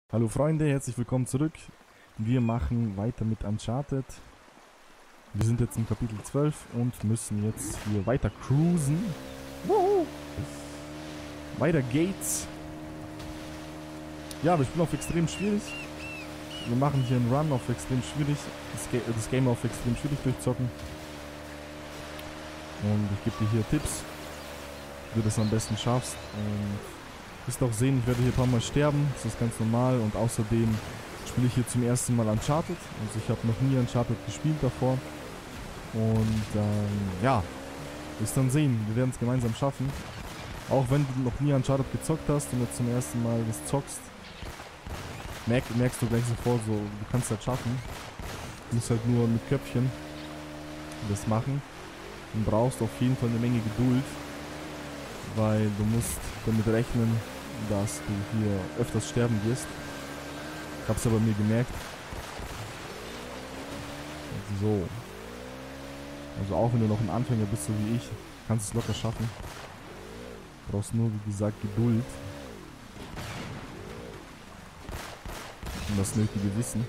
Hallo Freunde, herzlich willkommen zurück. Wir machen weiter mit Uncharted. Wir sind jetzt im Kapitel 12 und müssen jetzt hier weiter cruisen. Woohoo! Weiter geht's. Ja, aber ich bin auf extrem schwierig. Wir machen hier einen Run auf extrem schwierig. Das Game auf extrem schwierig durchzocken. Und ich gebe dir hier Tipps, wie du das am besten schaffst. Und du wirst auch sehen, ich werde hier ein paar Mal sterben. Das ist ganz normal. Und außerdem spiele ich hier zum ersten Mal Uncharted. Also ich habe noch nie Uncharted gespielt davor. Und ja, wirst dann sehen. Wir werden es gemeinsam schaffen. Auch wenn du noch nie Uncharted gezockt hast und jetzt zum ersten Mal das zockst, merkst du gleich sofort so, du kannst das schaffen. Du musst halt nur mit Köpfchen das machen. Und brauchst auf jeden Fall eine Menge Geduld, weil du musst damit rechnen, dass du hier öfters sterben wirst. Ich hab's ja bei mir gemerkt. So. Also auch wenn du noch ein Anfänger bist, so wie ich, kannst du es locker schaffen. Du brauchst nur, wie gesagt, Geduld. Und das nötige Wissen.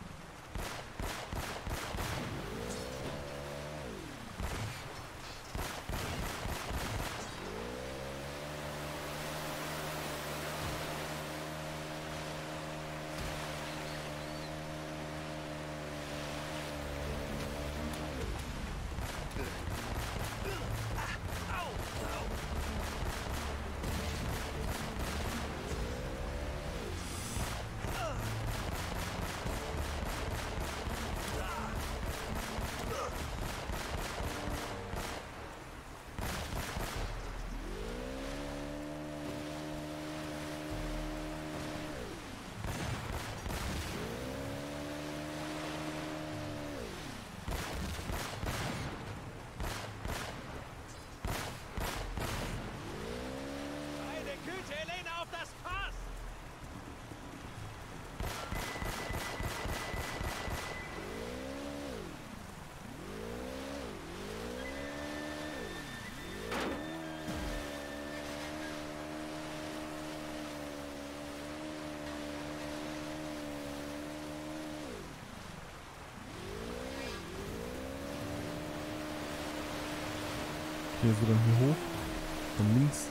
Hier so dann hier hoch. Von links.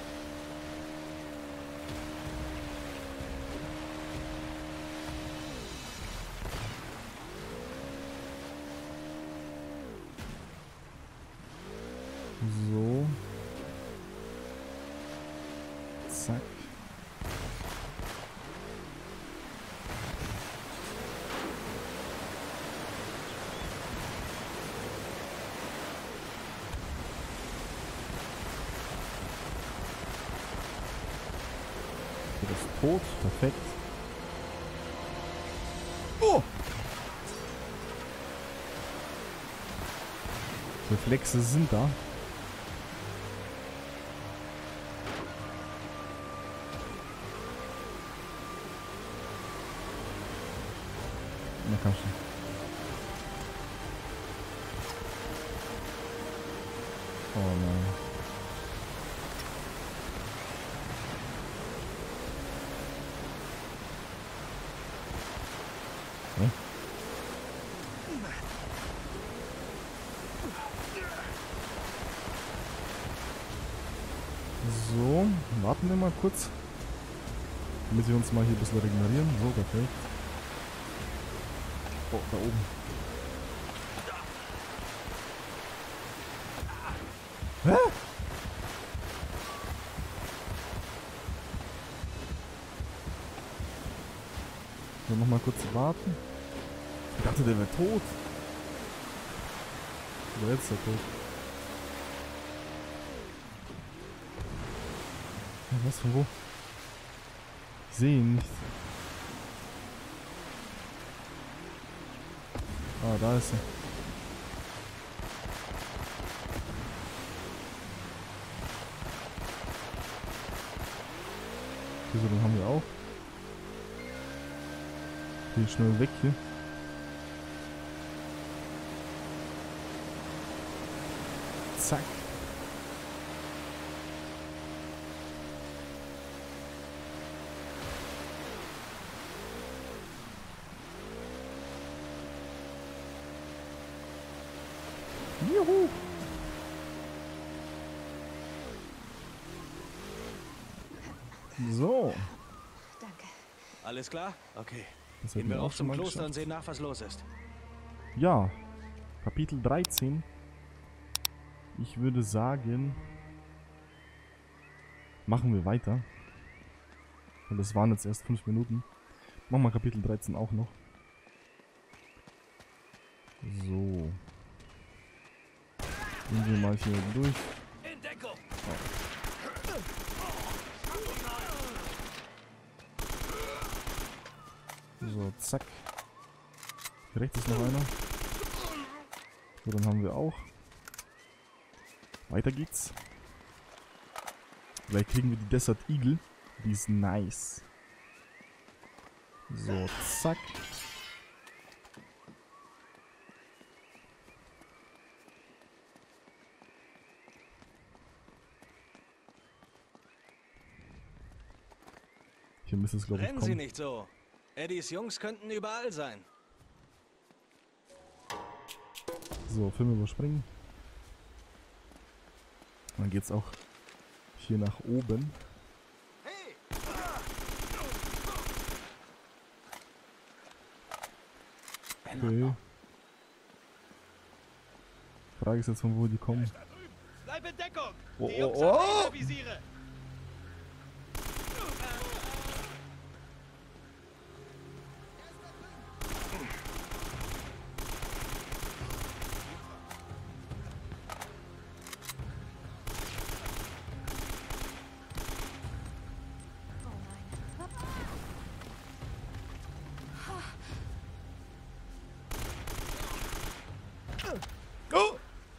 So. Zack. Der ist tot. Perfekt. Oh! Reflexe sind da. Na komm schon. Oh nein. Hä? So, warten wir mal kurz. Damit wir uns mal hier ein bisschen regenerieren. So, perfekt. Oh, da oben. Hä? So, noch mal kurz warten. Ich dachte, der wäre tot. Aber jetzt ist er tot. Was, von wo? Ich sehe ihn nicht. Ah, da ist er. Okay, so, den haben wir auch. Geh schnell weg hier. Zack. Juhu! So. Danke. Alles klar? Okay. Das Gehen hätten wir auch auf schon zum mal Kloster und geschafft. sehen nach, was los ist. Ja. Kapitel 13. Ich würde sagen, machen wir weiter. Und das waren jetzt erst 5 Minuten. Machen wir Kapitel 13 auch noch. So. Gehen wir mal hier durch. In Deckung! So, zack. Hier rechts ist noch einer. So, dann haben wir auch. Weiter geht's. Vielleicht kriegen wir die Desert Eagle. Die ist nice. So, zack. Hier müsste es, glaube ich, Rennen Sie kommen. nicht so. Eddies Jungs könnten überall sein. So, Film überspringen. Dann geht's auch hier nach oben. Okay. Frage ist jetzt, von wo die kommen. Bleib in Deckung! Oh, Die Jungs oh, oh. haben Laservisiere! Oh nein. Oh!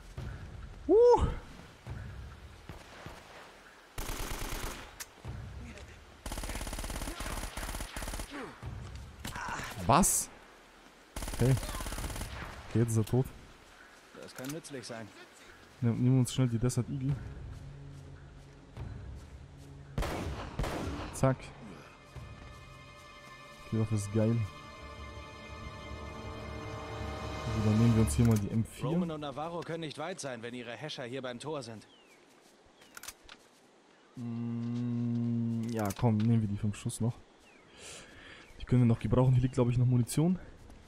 Was? Okay. Okay, jetzt ist er tot. Das kann nützlich sein. Nehmen wir uns schnell die Desert Eagle. Zack. Die Waffe ist geil. Also dann nehmen wir uns hier mal die M4. Roman und Navarro können nicht weit sein, wenn ihre Häscher hier beim Tor sind. Ja, komm, nehmen wir die 5 Schuss noch. Die können wir noch gebrauchen. Hier liegt, glaube ich, noch Munition.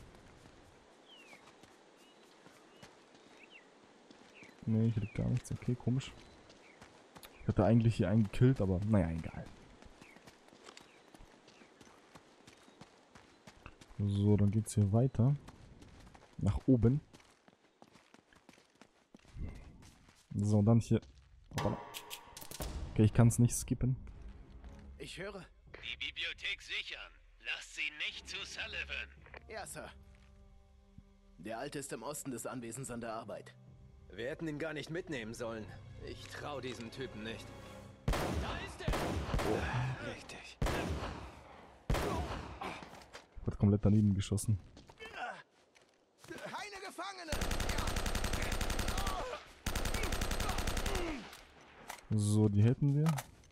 Ne, hier liegt gar nichts. Okay, komisch. Ich hatte eigentlich hier einen gekillt, aber naja, egal. So, dann geht's hier weiter. Nach oben. So, und dann hier. Hoppala. Okay, ich kann es nicht skippen. Ich höre. Die Bibliothek sichern. Lasst sie nicht zu Sullivan. Ja, Sir. Der Alte ist im Osten des Anwesens an der Arbeit. Wir hätten ihn gar nicht mitnehmen sollen. Ich trau diesem Typen nicht. Da ist er! Richtig. Wird komplett daneben geschossen. Keine Gefangene! So, die hätten wir.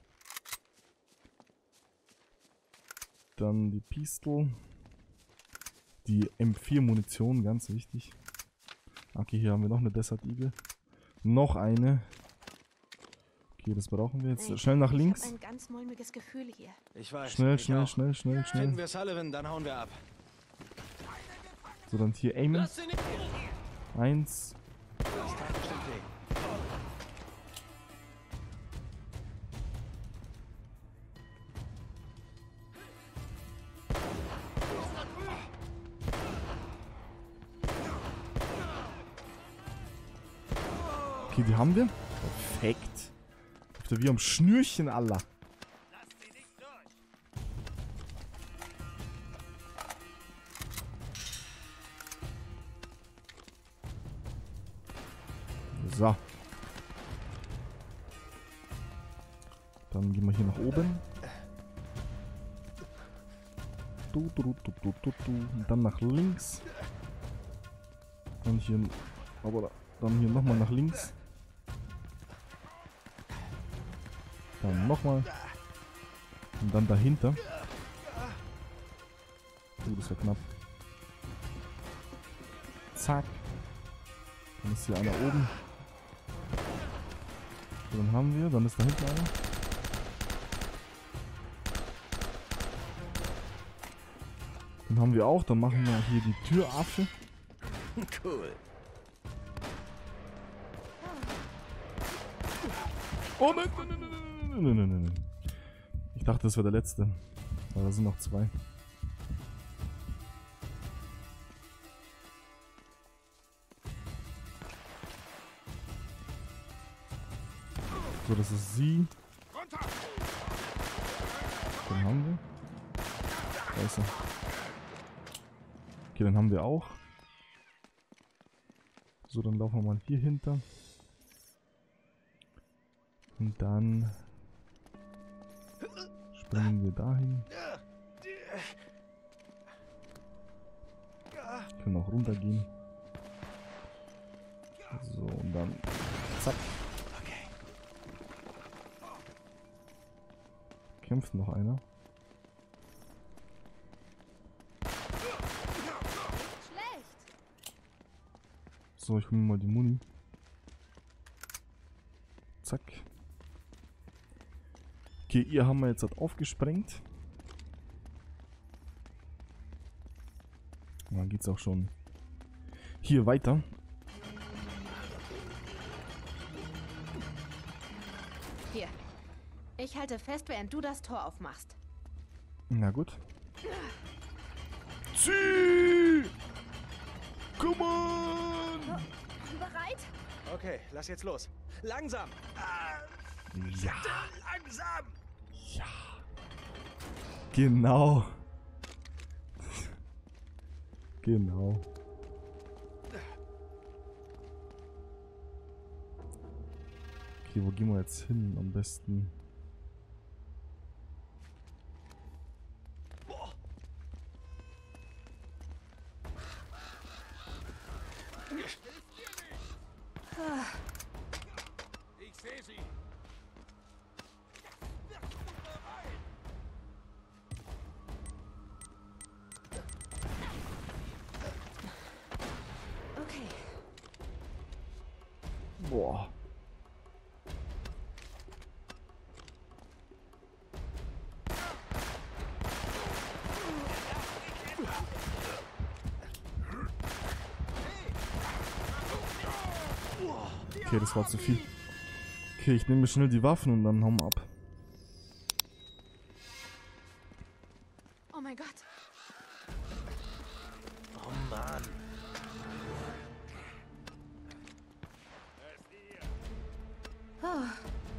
Dann die Pistol. Die M4 Munition, ganz wichtig. Okay, hier haben wir noch eine Desert Eagle. Noch eine. Okay, das brauchen wir jetzt. Ey, Schnell nach Ich links. habe ein ganz mulmiges Gefühl hier. Ich weiß. Schnell, ich schnell, auch. schnell, schnell, Finden schnell. wir Sullivan, dann hauen wir ab. So, dann hier aimen. Lass sie nicht! 1. Das tat bestimmt weh. Okay, die haben wir. Perfekt. Wie am Schnürchen, Allah. So. Dann gehen wir hier nach oben. Und dann nach links. Und hier. Aber dann hier nochmal nach links. Dann nochmal. Und dann dahinter. Das war knapp. Zack. Dann ist hier einer oben. So, dann haben wir. Dann ist da hinten einer. Den haben wir auch. Dann machen wir hier die Türaffe. Cool. Oh nein, nein, nein, nein, nein, nein, nein. Ich dachte, das wäre der letzte. Aber da sind noch zwei. So, das ist sie. Den haben wir. Da ist er. Okay, dann haben wir auch. So, dann laufen wir mal hier hinter. Und dann springen wir dahin. Können auch runtergehen. So, und dann zack. Kämpft noch einer. So, ich hole mir mal die Muni. Zack. Okay, ihr haben wir jetzt halt aufgesprengt. Und dann geht's auch schon hier weiter. Hier. Ich halte fest, während du das Tor aufmachst. Na gut. Zieh! Come on! Bereit? Okay, lass jetzt los. Langsam! Ja. Langsam! Ja. Genau. Genau. Okay, wo gehen wir jetzt hin am besten? Ich sehe sie! Okay. Boah. Okay, das war zu viel. Okay, ich nehme mir schnell die Waffen und dann hauen wir ab. Oh mein Gott. Oh Mann. Oh.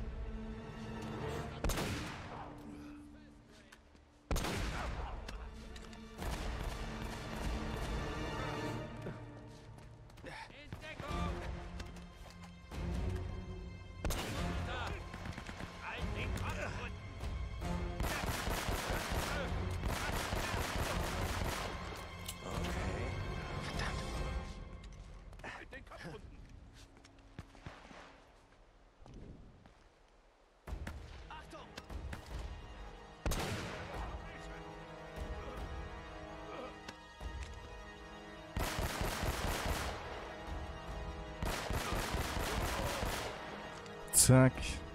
Zack.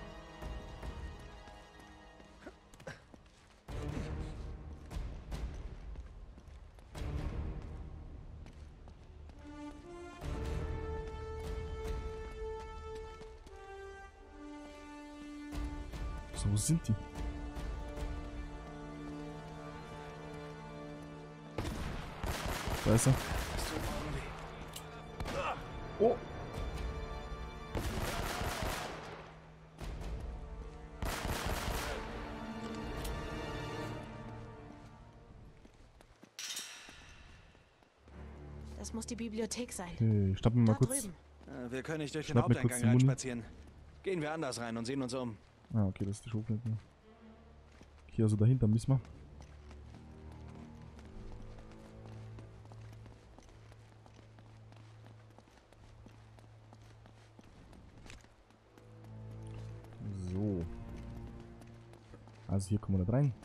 So, wo sind die? Da ist er. Oh! Das muss die Bibliothek sein. Okay, schnapp mir mal Dort kurz. drüben. Wir können nicht durch den Schnapp mir kurz Haupteingang die Muni. reinspazieren. Gehen wir anders rein und sehen uns um. Ah, okay, das ist die Schublade. Okay, also dahinter müssen wir. So. Also hier kommen wir nicht rein.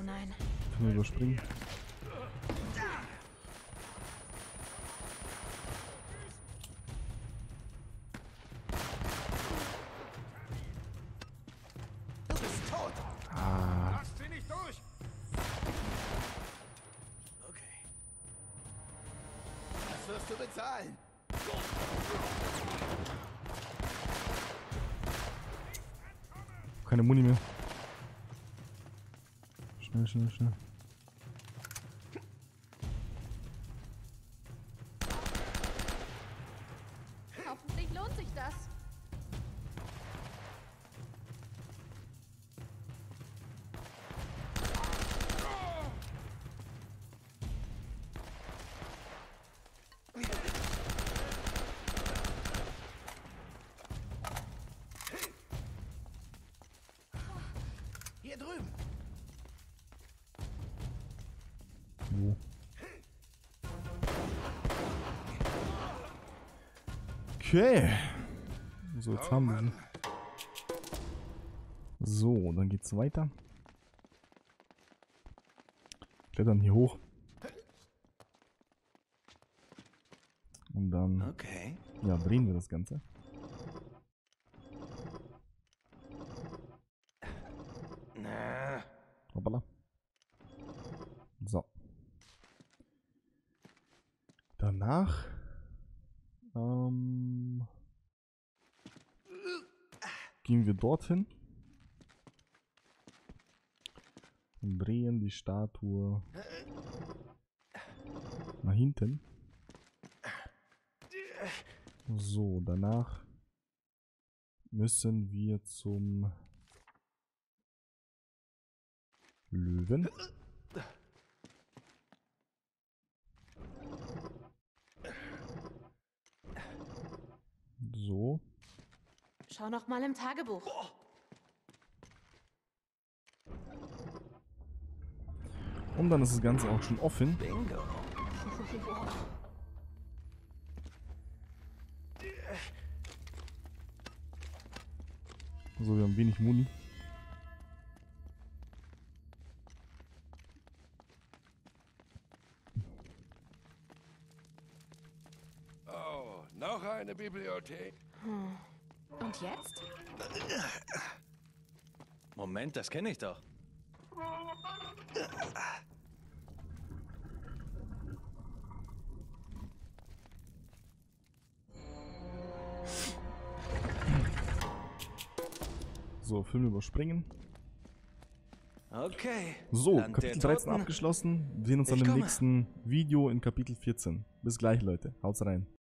nein. Film überspringen. Du bist tot. Ah, Lasst sie nicht durch! Okay. Das wirst du bezahlen. keine Muni mehr. Schnell, schnell, schnell. Hoffentlich lohnt sich das. Hier drüben. Wo? Okay. So, jetzt haben wir sie. So, dann geht's weiter. Klettern hier hoch. Und dann, Okay. ja, drehen wir das Ganze. Na, Hoppala. So. Danach gehen wir dorthin und drehen die Statue nach hinten. So, danach müssen wir zum Löwen. So. Schau noch mal im Tagebuch. Und dann ist das Ganze auch schon offen. Bingo. So, wir haben wenig Muni. Oh, noch eine Bibliothek. Und jetzt? Moment, das kenne ich doch. So, Film überspringen. Okay. So, Land Kapitel der 13 Toten. abgeschlossen. Wir sehen uns dann Ich im komme. nächsten Video in Kapitel 14. Bis gleich, Leute. Haut's rein.